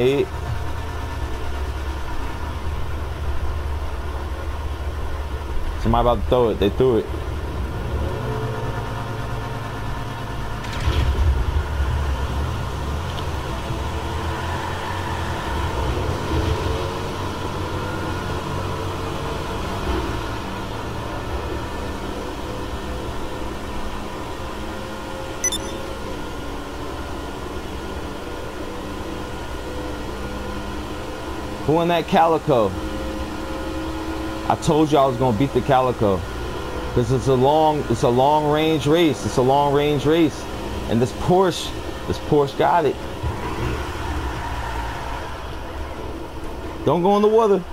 Hey. Somebody about to throw it. They threw it. Who in that Calico? I told you I was gonna beat the Calico. Because it's a long range race. It's a long range race. And this Porsche got it. Don't go in the water.